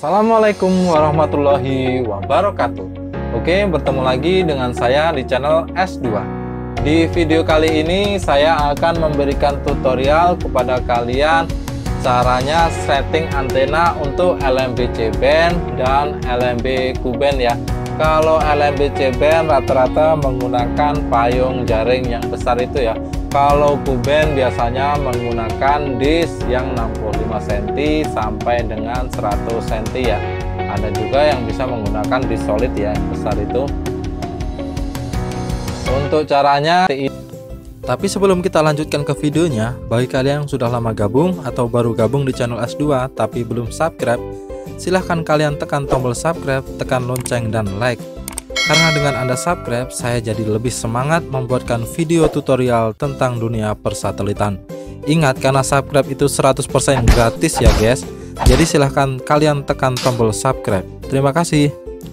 Assalamualaikum warahmatullahi wabarakatuh. Oke, bertemu lagi dengan saya di channel S2. Di video kali ini saya akan memberikan tutorial kepada kalian caranya setting antena untuk LMB C-band dan LMB Q-band ya. Kalau LMB C-band rata-rata menggunakan payung jaring yang besar itu ya. Kalau Q-band biasanya menggunakan disk yang 65 cm sampai dengan 100 cm ya. Ada juga yang bisa menggunakan disk solid ya, yang besar itu. Untuk caranya, tapi sebelum kita lanjutkan ke videonya, bagi kalian yang sudah lama gabung atau baru gabung di channel S2 tapi belum subscribe, silahkan kalian tekan tombol subscribe, tekan lonceng dan like. Karena dengan Anda subscribe, saya jadi lebih semangat membuatkan video tutorial tentang dunia persatelitan. Ingat, karena subscribe itu 100% gratis ya guys. Jadi silahkan kalian tekan tombol subscribe. Terima kasih.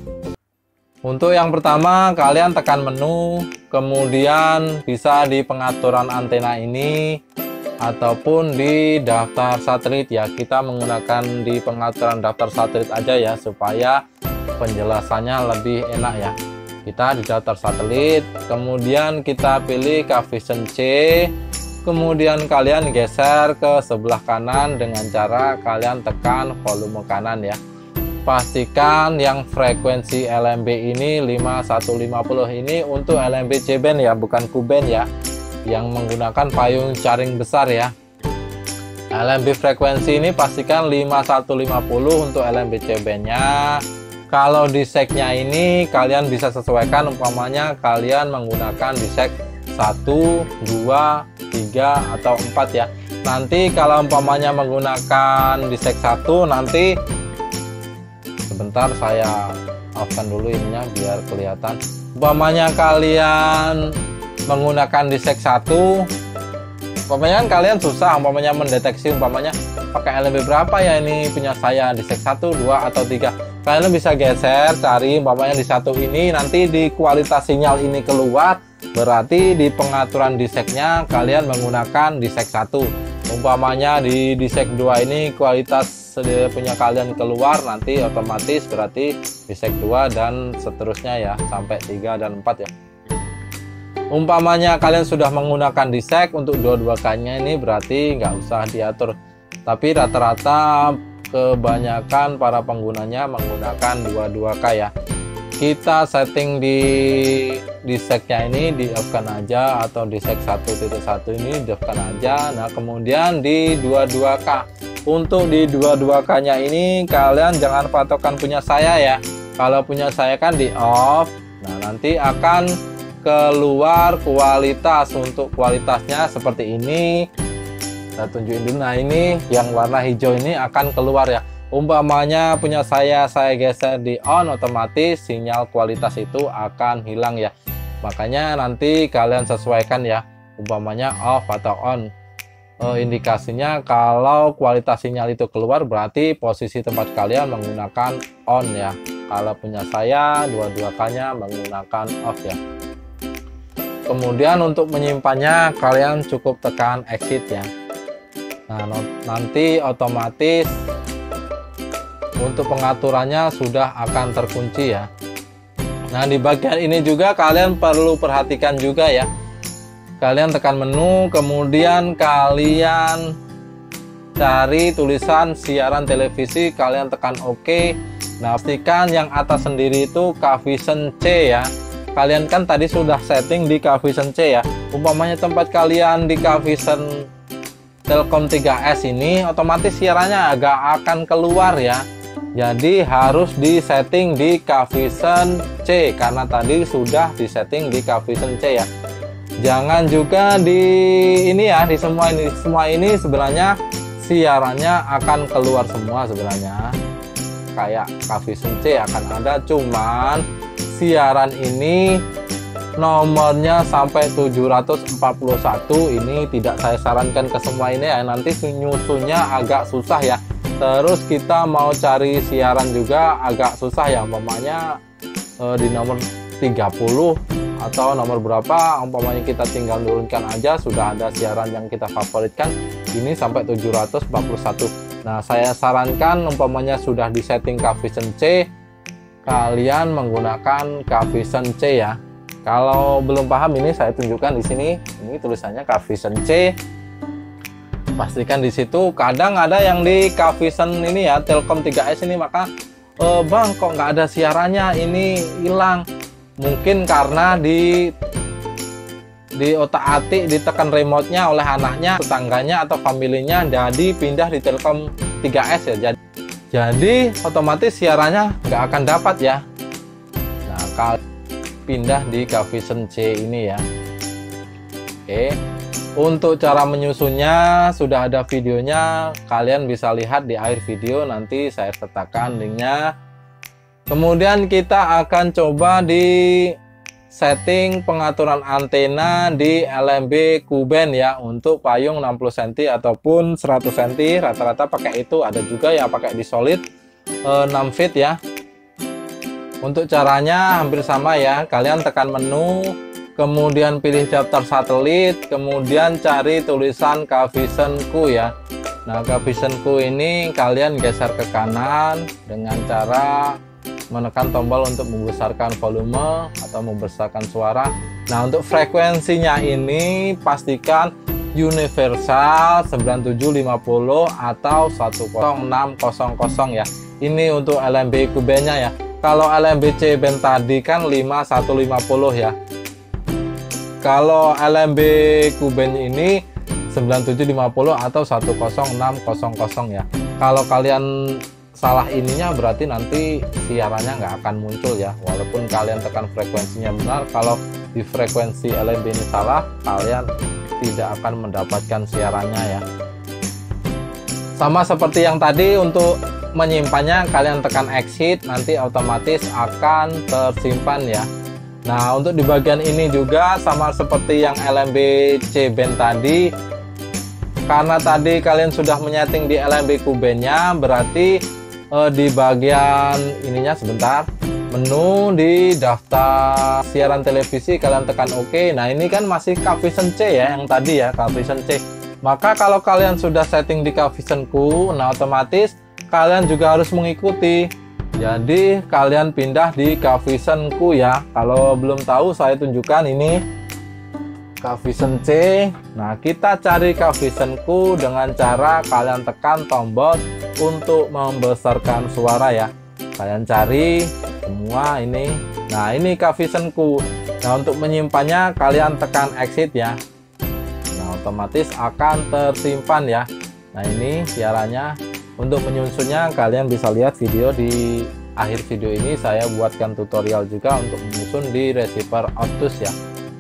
Untuk yang pertama, kalian tekan menu, kemudian bisa di pengaturan antena ini ataupun di daftar satelit ya. Kita menggunakan di pengaturan daftar satelit aja ya, supaya penjelasannya lebih enak ya. Kita di daftar satelit, kemudian kita pilih Cavision C, kemudian kalian geser ke sebelah kanan dengan cara kalian tekan volume kanan ya. Pastikan yang frekuensi LMB ini 5150 ini untuk LMB C-band ya, bukan Q-band ya, yang menggunakan payung jaring besar ya. LMB frekuensi ini pastikan 5150 untuk LMB C-band nya. Kalau di segnya ini kalian bisa sesuaikan, umpamanya kalian menggunakan di seg 1, 2, 3 atau 4 ya. Nanti kalau umpamanya menggunakan di seg 1, nanti sebentar saya off-kan dulu ininya biar kelihatan. Umpamanya kalian menggunakan di seg 1, umpamanya kalian susah umpamanya mendeteksi umpamanya pakai LMB berapa ya, ini punya saya di seg 1, 2 atau 3. Kalian bisa geser, cari umpamanya di satu ini, nanti di kualitas sinyal ini keluar, berarti di pengaturan di segnya kalian menggunakan di seg 1. Umpamanya di seg 2 ini kualitas punya kalian keluar, nanti otomatis berarti di seg 2 dan seterusnya ya, sampai 3 dan 4 ya. Umpamanya kalian sudah menggunakan di seg untuk dua-duanya ini, berarti nggak usah diatur. Tapi rata-rata kebanyakan para penggunanya menggunakan 22K ya. Kita setting di segnya ini di off-kan aja, atau di seg 1.1 ini di off-kan aja. Nah, kemudian di 22K. Untuk di 22K nya ini kalian jangan patokan punya saya ya. Kalau punya saya kan di off. Nah, nanti akan keluar kualitas. Untuk kualitasnya seperti ini. Saya tunjukin dulu. Nah, ini yang warna hijau ini akan keluar ya. Umpamanya punya saya geser di on, otomatis sinyal kualitas itu akan hilang ya. Makanya nanti kalian sesuaikan ya, umpamanya off atau on. Indikasinya kalau kualitas sinyal itu keluar, berarti posisi tempat kalian menggunakan on ya. Kalau punya saya 22K nya menggunakan off ya. Kemudian untuk menyimpannya kalian cukup tekan exit ya. Nah, nanti otomatis untuk pengaturannya sudah akan terkunci ya. Nah, di bagian ini juga kalian perlu perhatikan juga ya. Kalian tekan menu, kemudian kalian cari tulisan siaran televisi, kalian tekan OK. Nah, pastikan yang atas sendiri itu Cavision C ya. Kalian kan tadi sudah setting di Cavision C ya. Umpamanya tempat kalian di Cavision Telkom 3S ini, otomatis siarannya agak akan keluar ya. Jadi harus disetting di Cavision C, karena tadi sudah disetting di Cavision C ya. Jangan juga di ini ya, di semua ini sebenarnya siarannya akan keluar semua sebenarnya. Kayak Cavision C akan ada, cuman siaran ini nomornya sampai 741 ini tidak saya sarankan ke semua ini ya, nanti nyusunnya agak susah ya. Terus kita mau cari siaran juga agak susah ya, umpamanya di nomor 30 atau nomor berapa, umpamanya kita tinggal turunkan aja sudah ada siaran yang kita favoritkan ini sampai 741. Nah, saya sarankan umpamanya sudah disetting Kavison C, kalian menggunakan Kavison C ya. Kalau belum paham, ini saya tunjukkan di sini. Ini tulisannya Kavison C. Pastikan di situ. Kadang ada yang di Kavison ini ya, Telkom 3S ini, maka Bang, kok nggak ada siarannya, ini hilang. Mungkin karena di otak-atik ditekan remote-nya oleh anaknya, tetangganya atau familinya, jadi pindah di Telkom 3S ya. Jadi otomatis siarannya nggak akan dapat ya. Nah, kalau pindah di Kavison C ini ya. Oke, untuk cara menyusunnya sudah ada videonya, kalian bisa lihat di akhir video, nanti saya sertakan linknya. Kemudian kita akan coba di setting pengaturan antena di LMB Q-band ya, untuk payung 60 cm ataupun 100 cm, rata-rata pakai itu. Ada juga ya pakai di solid 6 feet ya. Untuk caranya hampir sama ya, kalian tekan menu, kemudian pilih daftar satelit, kemudian cari tulisan Kavison Q ya. Nah, Kavison Q ini kalian geser ke kanan dengan cara menekan tombol untuk membesarkan volume atau membesarkan suara. Nah, untuk frekuensinya ini pastikan universal 9750 atau 10600 ya. Ini untuk LMB Q-band nya ya. Kalau LMB C-band tadi kan 5150 ya. Kalau LMB Q-band ini 9750 atau 10600 ya. Kalau kalian salah ininya berarti nanti siarannya nggak akan muncul ya, walaupun kalian tekan frekuensinya benar. Kalau di frekuensi LMB ini salah, kalian tidak akan mendapatkan siarannya ya. Sama seperti yang tadi, untuk menyimpannya kalian tekan exit, nanti otomatis akan tersimpan ya. Nah, untuk di bagian ini juga sama seperti yang LMB C-band tadi, karena tadi kalian sudah menyeting di LMB Q-band nya, berarti di bagian ininya sebentar, menu di daftar siaran televisi kalian tekan OK. Nah, ini kan masih Kavison C ya, yang tadi ya, Kavison C. Maka kalau kalian sudah setting di Kavison Q, nah otomatis kalian juga harus mengikuti. Jadi kalian pindah di Kavison Q ya. Kalau belum tahu, saya tunjukkan ini Kavison C. Nah, kita cari Kavison Q dengan cara kalian tekan tombol untuk membesarkan suara ya. Kalian cari semua ini. Nah, ini Kavison Q. Nah, untuk menyimpannya kalian tekan exit ya. Nah, otomatis akan tersimpan ya. Nah, ini siarannya. Untuk menyusunnya kalian bisa lihat video di akhir video ini. Saya buatkan tutorial juga untuk menyusun di receiver Optus ya.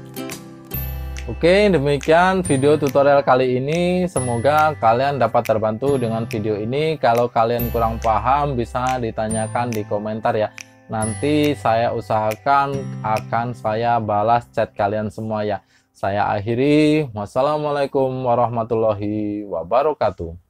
Oke, demikian video tutorial kali ini. Semoga kalian dapat terbantu dengan video ini. Kalau kalian kurang paham, bisa ditanyakan di komentar ya. Nanti saya usahakan akan saya balas chat kalian semua ya. Saya akhiri. Wassalamualaikum warahmatullahi wabarakatuh.